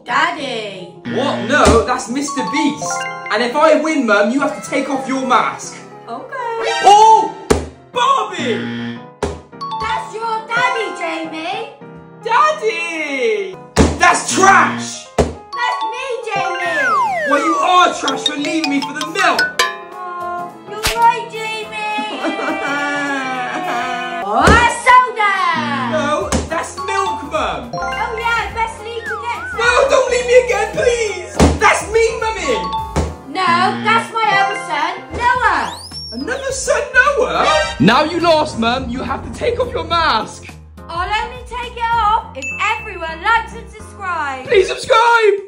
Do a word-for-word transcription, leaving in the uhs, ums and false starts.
Daddy. What? No, that's Mister Beast. And if I win, Mum, you have to take off your mask. Okay. Oh! Barbie! That's your daddy, Jamie. Daddy! That's trash! That's me, Jamie. Well, you are trash for leaving me for the milk. Oh, you're right, Jamie. Oh, that's soda. No, that's milk, Mum. Oh yeah, best leave to get some. No, don't leave me again, please. That's me, Mummy. No, that's my other son, Noah. Another son, Noah? Now you lost, Mum. You have to take off your mask. I'll only take it off if everyone likes and subscribes. Please subscribe.